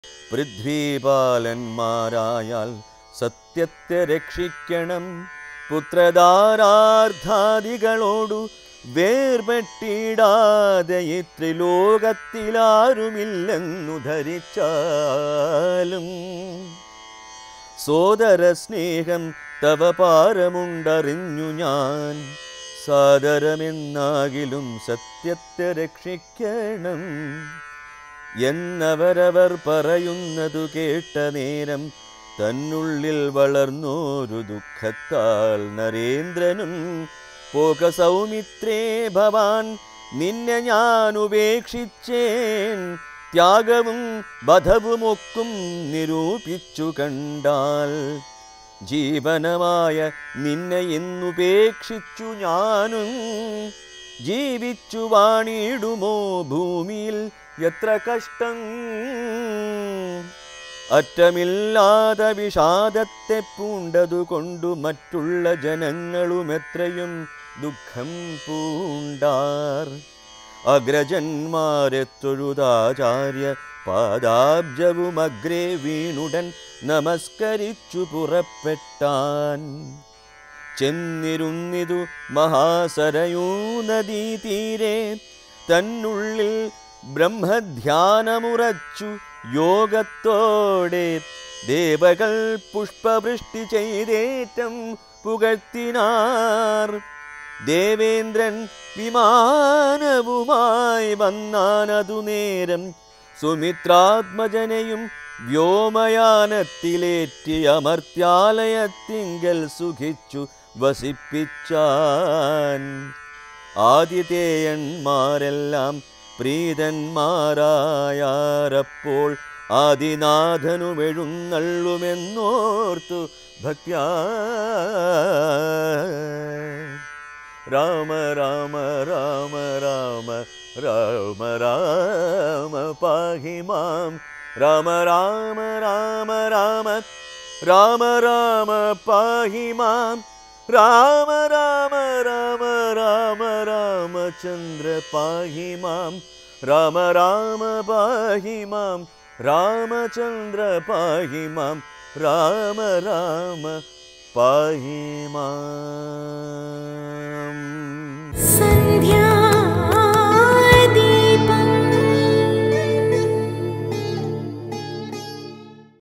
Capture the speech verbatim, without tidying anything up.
പൃഥ്വീപാലന്മാരായാൽ സത്യത്തെ രക്ഷിക്കണം. പുത്രധാരാർത്ഥാദികളോടു വേർപെട്ടിടാതെ ഈ ത്രിലോകത്തിലാരുമില്ലെന്നു ധരിച്ചാലും സോദര സ്നേഹം തവ പാരമുണ്ടറിഞ്ഞു ഞാൻ. സാദരമെന്നാകിലും സത്യത്തെ രക്ഷിക്കണം എന്നവരവർ പറയുന്നതു കേട്ട നേരം തന്നുള്ളിൽ വളർന്നോരു ദുഃഖത്താൽ നരേന്ദ്രനും പോക സൗമിത്രേ ഭവാൻ നിന്നെ ഞാൻ ഉപേക്ഷിച്ചേൻ. ത്യാഗവും വധവുമൊക്കും നിരൂപിച്ചു കണ്ടാൽ ജീവനമായ നിന്നെ ഇന്നുപേക്ഷിച്ചു ഞാനും ജീവിച്ചു വാണിടുമോ ഭൂമിയിൽ എത്ര കഷ്ടം. അറ്റമില്ലാതെ വിഷാദത്തെ പൂണ്ടതുകൊണ്ടു മറ്റുള്ള ജനങ്ങളും എത്രയും ദുഃഖം പൂണ്ടാർ. അഗ്രജന്മാരെ തൊഴുതാചാര്യ പാദാബ്ജവും അഗ്രേ വീണുടൻ നമസ്കരിച്ചു പുറപ്പെട്ടാൻ. ചെന്നിരുന്നിതു മഹാസരയൂ നദീ തീരെ തന്നുള്ളിൽ ബ്രഹ്മധ്യാനമുറച്ചു യോഗത്തോടെ ദേവകൾ പുഷ്പവൃഷ്ടി ചെയ്തേറ്റം പുകഴ്ത്തിനാർ. ദേവേന്ദ്രൻ വിമാനവുമായി വന്നാനതു നേരം സുമിത്രാത്മജനെയും വ്യോമയാനത്തിലേറ്റി അമർത്യാലയത്തിങ്കൽ സുഖിച്ചു വസിപ്പിച്ചാൻ. ആതിഥേയന്മാരെല്ലാം പ്രീതന്മാരായാരപ്പോൾ ആദിനാഥനുമെഴുന്നള്ളുമെന്നോർത്തു ഭക്ത്യാ. രാമ രാമ രാമ രാമ രാമ രാമ പാഹി മാം. രാമ രാമ രാമ രാമ രാമ രാമ പാഹി മാം. രാമ രാമ രാമ രാമ രാമചന്ദ്ര പാഹി മാം. രാമ രാമ പാഹി മാം. രാമചന്ദ്ര പാഹി മാം. രാമ രാമ പാഹി മാം.